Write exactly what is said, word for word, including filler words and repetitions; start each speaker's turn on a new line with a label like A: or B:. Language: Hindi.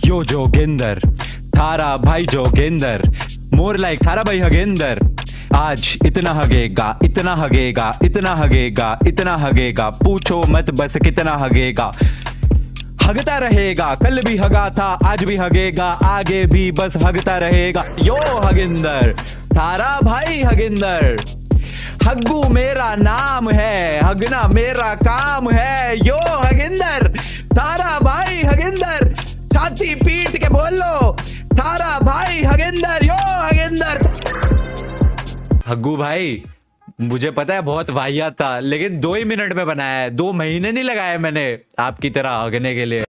A: यो जोगिंदर, थारा भाई जोगिंदर, मोर लाइक थारा भाई हगेंदर। आज इतना हगेगा, इतना हगेगा, इतना हगेगा, इतना हगेगा, पूछो मत बस कितना हगेगा। हगता रहेगा, कल भी हगा था, आज भी हगेगा, आगे भी बस हगता रहेगा। यो हगिंदर, थारा भाई हगिंदर, हग्गू मेरा नाम है, हगना मेरा काम है। यो हगिंदर, थारा भाई हगिंदर, छाती पीट के बोल लो, थारा भाई हगिंदर। यो हगिंदर। हग्गू भाई, मुझे पता है बहुत वाहियात था, लेकिन दो ही मिनट में बनाया है, दो महीने नहीं लगाए मैंने आपकी तरह हगने के लिए।